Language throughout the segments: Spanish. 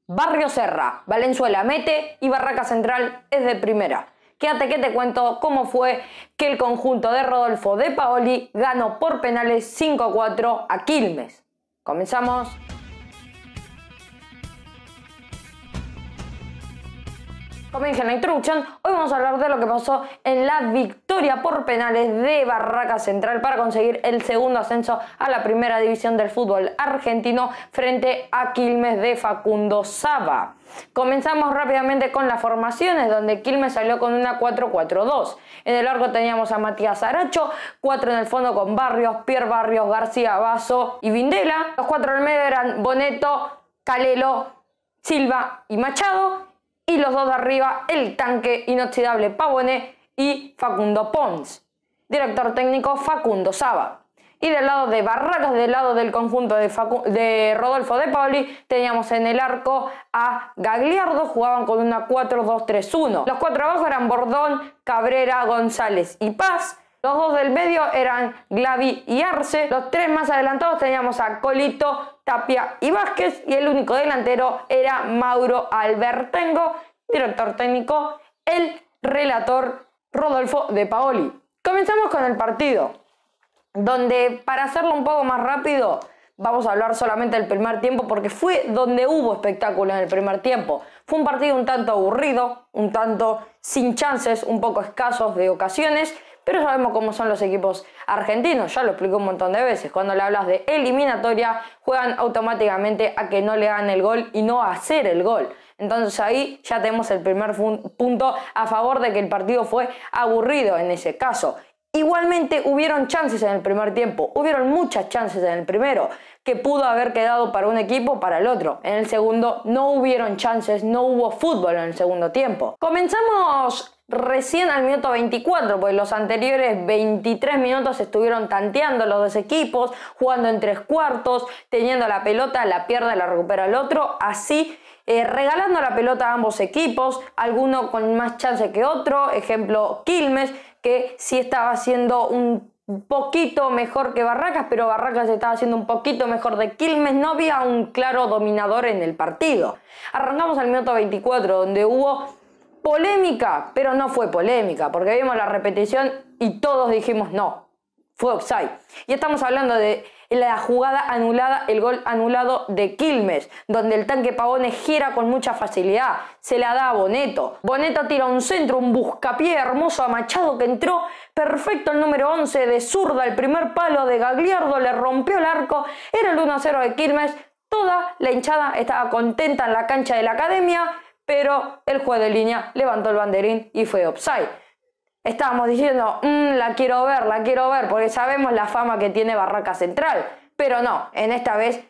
Barrios erra, Valenzuela mete y Barraca Central es de primera. Quédate que te cuento cómo fue que el conjunto de Rodolfo De Paoli ganó por penales 5-4 a Quilmes. Comenzamos. Como dije en la introducción, hoy vamos a hablar de lo que pasó en la victoria por penales de Barraca Central para conseguir el segundo ascenso a la primera división del fútbol argentino frente a Quilmes de Facundo Saba. Comenzamos rápidamente con las formaciones, donde Quilmes salió con una 4-4-2. En el arco teníamos a Matías Aracho, 4 en el fondo con Barrios, Pierre Barrios, García Basso y Vindela. Los 4 del medio eran Boneto, Calelo, Silva y Machado. Y los 2 de arriba, el tanque inoxidable Pavone y Facundo Pons. Director técnico Facundo Saba. Y del lado de Barracas, del lado del conjunto de Rodolfo De Paoli, teníamos en el arco a Gagliardo, jugaban con una 4-2-3-1. Los 4 abajo eran Bordón, Cabrera, González y Paz. Los 2 del medio eran Glavi y Arce. Los 3 más adelantados teníamos a Colito, Tapia y Vázquez. Y el único delantero era Mauro Albertengo, director técnico, el relator Rodolfo De Paoli. Comenzamos con el partido, donde para hacerlo un poco más rápido, vamos a hablar solamente del primer tiempo porque fue donde hubo espectáculo en el primer tiempo. Fue un partido un tanto aburrido, un tanto sin chances, un poco escasos de ocasiones, pero sabemos cómo son los equipos argentinos, ya lo expliqué un montón de veces. Cuando le hablas de eliminatoria, juegan automáticamente a que no le hagan el gol y no a hacer el gol. Entonces ahí ya tenemos el primer punto a favor de que el partido fue aburrido en ese caso. Igualmente hubieron chances en el primer tiempo, hubieron muchas chances en el primero, que pudo haber quedado para un equipo o para el otro. En el segundo no hubieron chances, no hubo fútbol en el segundo tiempo. Comenzamos recién al minuto 24, pues los anteriores 23 minutos estuvieron tanteando los dos equipos, jugando en 3 cuartos, teniendo la pelota, la pierde, la recupera el otro, así regalando la pelota a ambos equipos, alguno con más chance que otro, ejemplo Quilmes, que sí estaba haciendo un poquito mejor que Barracas, pero Barracas estaba haciendo un poquito mejor de Quilmes, no había un claro dominador en el partido. Arrancamos al minuto 24, donde hubo polémica, pero no fue polémica, porque vimos la repetición y todos dijimos no, fue offside. Y estamos hablando de la jugada anulada, el gol anulado de Quilmes, donde el tanque Pavone gira con mucha facilidad, se la da a Boneto. Boneto tira un centro, un buscapié hermoso a Machado que entró perfecto el número 11 de zurda, el primer palo de Gagliardo, le rompió el arco, era el 1-0 de Quilmes, toda la hinchada estaba contenta en la cancha de la academia, pero el juez de línea levantó el banderín y fue offside. Estábamos diciendo, la quiero ver, porque sabemos la fama que tiene Barraca Central. Pero no, esta vez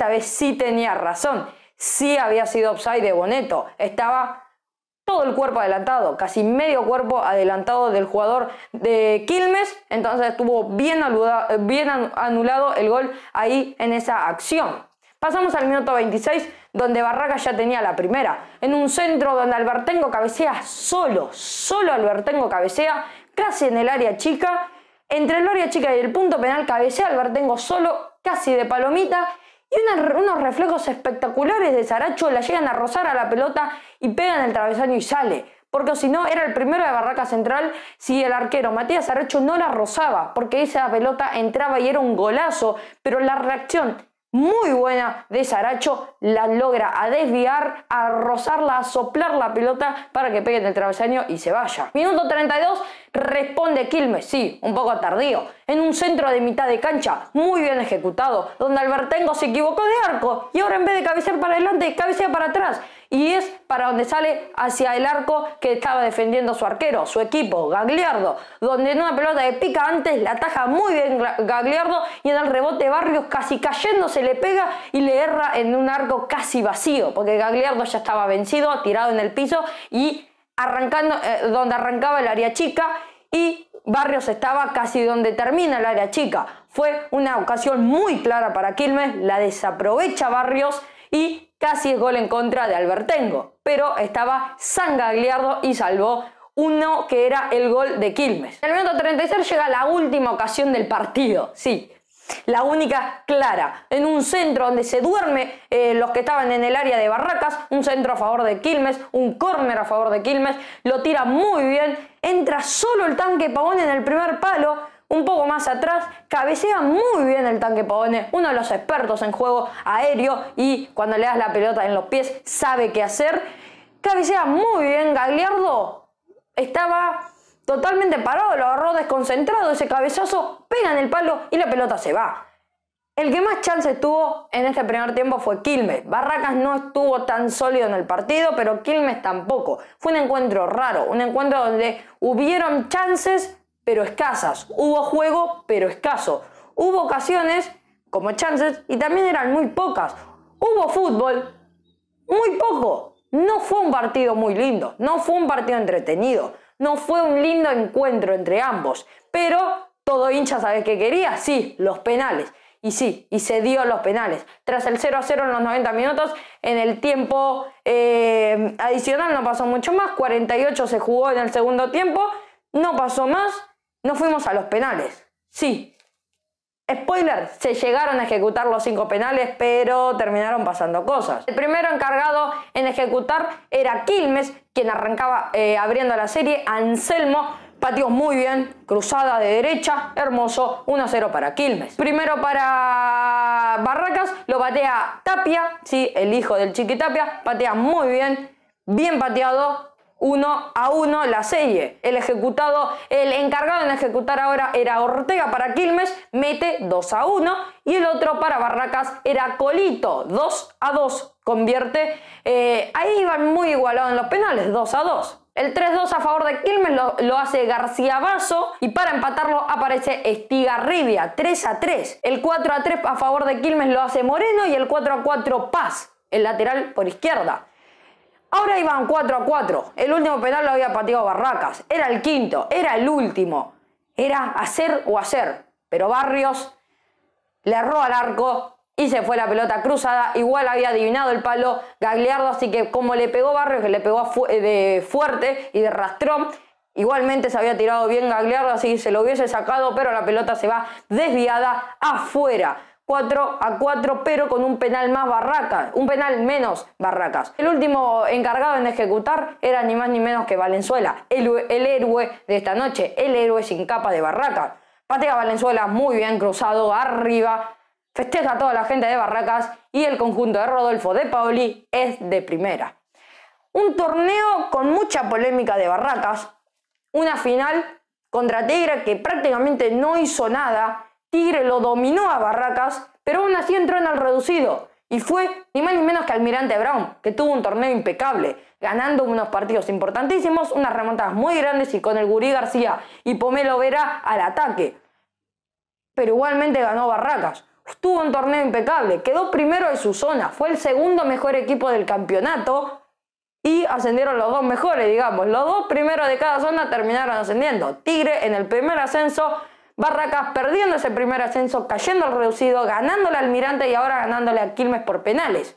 sí tenía razón. Sí había sido offside de Boneto. Estaba todo el cuerpo adelantado, casi medio cuerpo adelantado del jugador de Quilmes. Entonces estuvo bien anulado el gol ahí en esa acción. Pasamos al minuto 26, donde Barracas ya tenía la primera. En un centro donde Albertengo cabecea solo Albertengo cabecea, casi en el área chica. Entre el área chica y el punto penal cabecea Albertengo solo, casi de palomita. Y unos reflejos espectaculares de Saracho la llegan a rozar a la pelota y pegan el travesaño y sale. Porque si no, era el primero de Barraca Central si el arquero Matías Saracho no la rozaba. Porque esa pelota entraba y era un golazo. Pero la reacción muy buena de Saracho la logra a desviar, a rozarla, a soplar la pelota para que pegue en el travesaño y se vaya. Minuto 32, responde Quilmes, sí, un poco tardío, en un centro de mitad de cancha, muy bien ejecutado, donde Albertengo se equivocó de arco y ahora en vez de cabecear para adelante, cabecea para atrás. Y es para donde sale hacia el arco que estaba defendiendo su arquero, su equipo, Gagliardo, donde en una pelota de pica antes la ataja muy bien Gagliardo y en el rebote Barrios casi cayendo se le pega y le erra en un arco casi vacío, porque Gagliardo ya estaba vencido, tirado en el piso y arrancando donde arrancaba el área chica y Barrios estaba casi donde termina el área chica. Fue una ocasión muy clara para Quilmes, la desaprovecha Barrios y casi es gol en contra de Albertengo, pero estaba San Gagliardo y salvó uno que era el gol de Quilmes. En el minuto 36 llega la última ocasión del partido, sí. La única clara, en un centro donde se duerme los que estaban en el área de Barracas, un centro a favor de Quilmes, un córner a favor de Quilmes, lo tira muy bien, entra solo el Tanque Pavone en el primer palo, un poco más atrás, cabecea muy bien el Tanque Pavone, uno de los expertos en juego aéreo y cuando le das la pelota en los pies sabe qué hacer, cabecea muy bien, Gagliardo estaba totalmente parado, lo agarró desconcentrado, ese cabezazo pega en el palo y la pelota se va. El que más chances tuvo en este primer tiempo fue Quilmes. Barracas no estuvo tan sólido en el partido, pero Quilmes tampoco. Fue un encuentro raro, un encuentro donde hubieron chances, pero escasas. Hubo juego, pero escaso. Hubo ocasiones como chances y también eran muy pocas. Hubo fútbol, muy poco. No fue un partido muy lindo, no fue un partido entretenido. No fue un lindo encuentro entre ambos, pero todo hincha sabe qué quería, sí, los penales. Y sí, y se dio los penales. Tras el 0-0 en los 90 minutos, en el tiempo adicional no pasó mucho más, 48 se jugó en el segundo tiempo, no pasó más, nos fuimos a los penales. Sí, spoiler, se llegaron a ejecutar los 5 penales, pero terminaron pasando cosas. El primero encargado en ejecutar era Quilmes, quien arrancaba abriendo la serie. Anselmo pateó muy bien, cruzada de derecha, hermoso, 1-0 para Quilmes. Primero para Barracas, lo patea Tapia, sí, el hijo del Chiqui Tapia, patea muy bien, bien pateado. 1-1 la serie. El encargado en ejecutar ahora era Ortega para Quilmes, mete 2-1 y el otro para Barracas era Colito, 2-2, convierte. Ahí iban muy igualados en los penales, 2-2. El 3-2 a favor de Quilmes lo hace García Basso y para empatarlo aparece Estigarribia, 3-3. El 4-3 a favor de Quilmes lo hace Moreno y el 4-4 Paz, el lateral por izquierda. Ahora iban 4-4. El último penal lo había pateado Barracas. Era el quinto, era el último. Era hacer o hacer. Pero Barrios le erró al arco y se fue la pelota cruzada. Igual había adivinado el palo Gagliardo, así que como le pegó Barrios, que le pegó de fuerte y de rastrón, igualmente se había tirado bien Gagliardo, así que se lo hubiese sacado, pero la pelota se va desviada afuera. 4-4, pero con un penal más Barracas, un penal menos Barracas. El último encargado en ejecutar era ni más ni menos que Valenzuela, el héroe de esta noche, el héroe sin capa de Barracas. Patea Valenzuela muy bien cruzado arriba, festeja a toda la gente de Barracas y el conjunto de Rodolfo De Paoli es de primera. Un torneo con mucha polémica de Barracas, una final contra Tigre que prácticamente no hizo nada. Tigre lo dominó a Barracas, pero aún así entró en el reducido. Y fue ni más ni menos que Almirante Brown, que tuvo un torneo impecable, ganando unos partidos importantísimos, unas remontadas muy grandes y con el Gurí García y Pomelo Vera al ataque. Pero igualmente ganó Barracas. Tuvo un torneo impecable, quedó primero de su zona, fue el segundo mejor equipo del campeonato y ascendieron los dos mejores, digamos. Los dos primeros de cada zona terminaron ascendiendo. Tigre en el primer ascenso, Barracas perdiendo ese primer ascenso, cayendo al reducido, ganándole al Almirante y ahora ganándole a Quilmes por penales.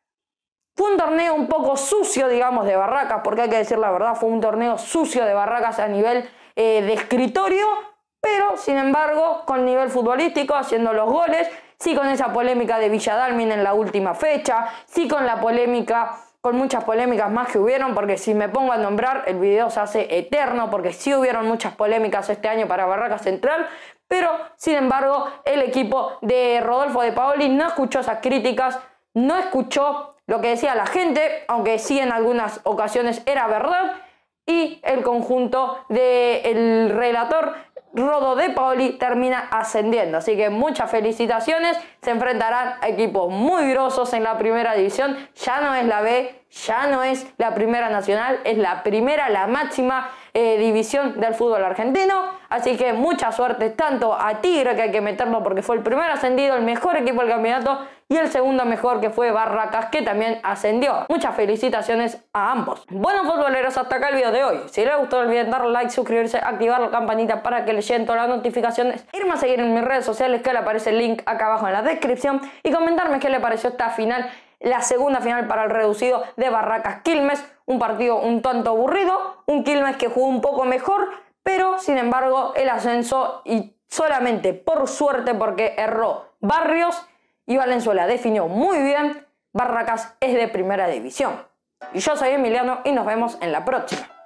Fue un torneo un poco sucio, digamos, de Barracas, porque hay que decir la verdad, fue un torneo sucio de Barracas a nivel de escritorio, pero sin embargo con nivel futbolístico, haciendo los goles, sí con esa polémica de Villadalmin en la última fecha, sí con la polémica, con muchas polémicas más que hubieron, porque si me pongo a nombrar el video se hace eterno, porque sí hubieron muchas polémicas este año para Barracas Central, pero sin embargo el equipo de Rodolfo De Paoli no escuchó esas críticas, no escuchó lo que decía la gente, aunque sí en algunas ocasiones era verdad, y el conjunto del relator Rodo De Paoli termina ascendiendo. Así que muchas felicitaciones. Se enfrentarán a equipos muy grosos en la primera división. Ya no es la B, ya no es la primera nacional, es la primera, la máxima división del fútbol argentino. Así que mucha suerte tanto a Tigre, que hay que meterlo porque fue el primer ascendido, el mejor equipo del campeonato, y el segundo mejor, que fue Barracas, que también ascendió. Muchas felicitaciones a ambos. Bueno, futboleros, hasta acá el video de hoy. Si les gustó, no olviden darle like, suscribirse, activar la campanita para que les lleguen todas las notificaciones, irme a seguir en mis redes sociales, que le aparece el link acá abajo en la descripción, y comentarme qué le pareció esta final, la segunda final para el reducido de Barracas Quilmes. Un partido un tanto aburrido, un Quilmes que jugó un poco mejor, pero sin embargo el ascenso y solamente por suerte porque erró Barrios y Valenzuela definió muy bien, Barracas es de primera división. Y yo soy Emiliano y nos vemos en la próxima.